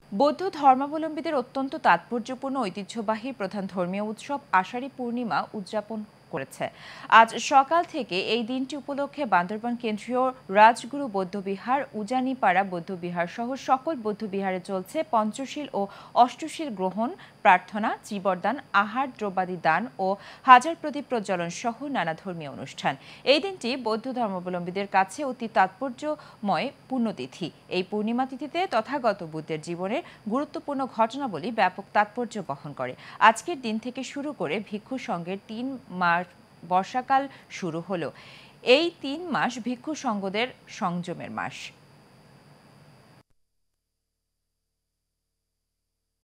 বৌদ্ধ ধর্মাবলম্বীদের অত্যন্ত তাৎপর্যপূর্ণ ঐতিহ্যবাহী প্রধান ধর্মীয় উৎসব আষাঢ়ী পূর্ণিমা উদযাপন করেছে। আজ সকাল থেকে এই দিনটি উপলক্ষে বান্দরবান কেন্দ্রীয় রাজগুরু বৌদ্ধবিহার, উজানিপাড়া বৌদ্ধবিহার সহ সকল বৌদ্ধবিহারে চলছে পঞ্চশীল ও অষ্টশীল গ্রহণ, প্রার্থনা, চীবরদান, আহার দ্রব্যাদি দান ও হাজার প্রদীপ প্রজ্বলন সহ নানা ধর্মীয় অনুষ্ঠান। এই দিনটি বৌদ্ধ ধর্মাবলম্বীদের কাছে অতি তাৎপর্যময় পুণ্যতিথি। এই পূর্ণিমা তিথিতে তথাগত বুদ্ধের জীবনের গুরুত্বপূর্ণ ঘটনাবলী ব্যাপক তাৎপর্য বহন করে। আজকের দিন থেকে শুরু করে ভিক্ষু সংঘের ৩ মাস বর্ষাকাল শুরু হলো। এই ৩ মাস ভিক্ষু সংঘদের সংযমের মাস।